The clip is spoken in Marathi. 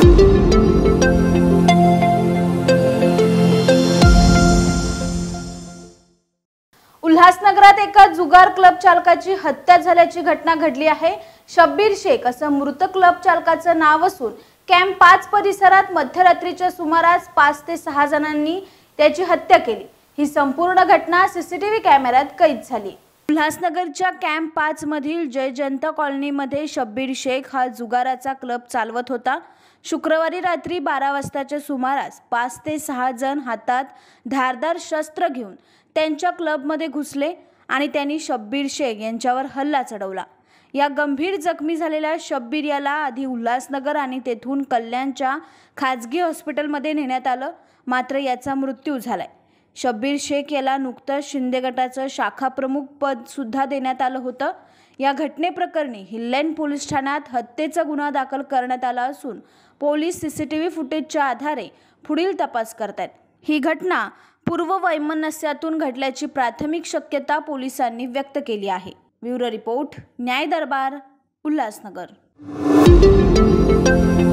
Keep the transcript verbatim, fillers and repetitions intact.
उल्हासनगरात एका जुगार क्लब चालकाची हत्या झाल्याची घटना घडली आहे। शब्बीर शेख असं मृत क्लब चालकाचं नाव असून कॅम्प पाच परिसरात मध्यरात्रीच्या सुमारास पाच ते सहा जणांनी त्याची हत्या केली। ही संपूर्ण घटना सीसीटीव्ही कॅमेऱ्यात कैद झाली। उल्हासनगरच्या कॅम्प पाच मधील जय जनता कॉलनीमध्ये शब्बीर शेख हा जुगाराचा क्लब चालवत होता। शुक्रवारी रात्री बारा वाजताच्या सुमारास पाच ते सहा जण हातात धारदार शस्त्र घेऊन त्यांच्या क्लबमध्ये घुसले आणि त्यांनी शब्बीर शेख यांच्यावर हल्ला चढवला। या गंभीर जखमी झालेल्या शब्बीर याला आधी उल्हासनगर आणि तेथून कल्याणच्या खाजगी हॉस्पिटलमध्ये नेण्यात आलं, मात्र याचा मृत्यू झालाय। शब्बीर शेख याला नुकतंच शिंदे गटाचं शाखा प्रमुख पद सुद्धा देण्यात आलं होतं। या घटनेप्रकरणी हिल्लेन पोलीस ठाण्यात हत्येचा गुन्हा दाखल करण्यात आला असून पोलीस सीसीटीव्ही फुटेजच्या आधारे पुढील तपास करतात। ही घटना पूर्व वैमनस्यातून घडल्याची प्राथमिक शक्यता पोलिसांनी व्यक्त केली आहे। ब्युरो रिपोर्ट, न्याय दरबार, उल्हासनगर।